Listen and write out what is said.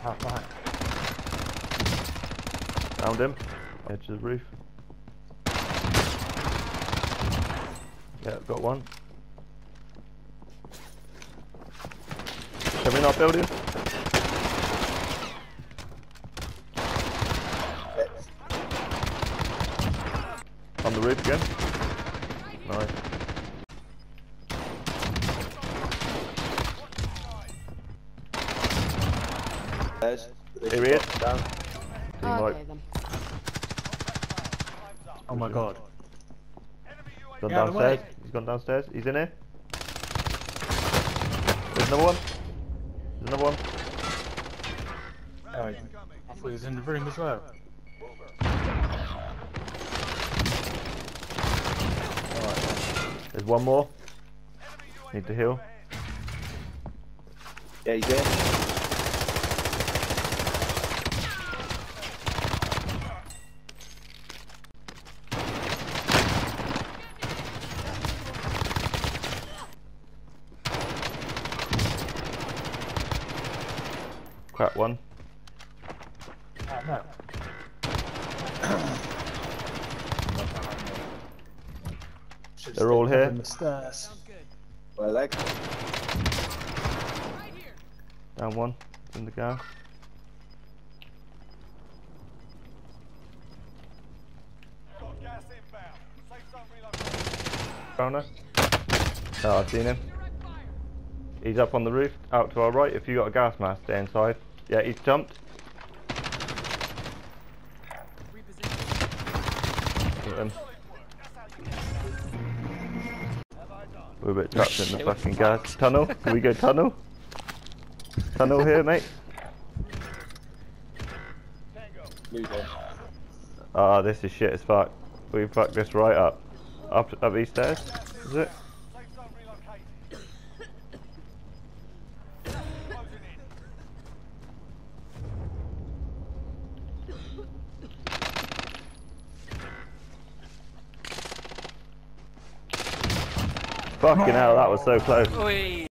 Behind. Found him. Edge of the roof. Yeah, got one. Coming in our building. On the roof again. Nice. Here he is. Down. Oh, okay, then. Oh my god. Gone downstairs. He's gone downstairs. He's in here. There's another one. There's another one. Oh, I thought he was in the room as well. Alright. There's one more. Need to heal. Yeah, he's there. Crack one. No. They're all here. Well, like. Down one. In the gas. Corner. Oh, I've seen him. He's up on the roof, out to our right. If you got a gas mask, stay inside. Yeah, he's jumped. Hit him. We're a bit trapped in the fucking gas tunnel. Can we go tunnel? Tunnel here, mate. Ah, this is shit as fuck. We fucked this right up. Up these stairs, is it? Fucking hell, that was so close.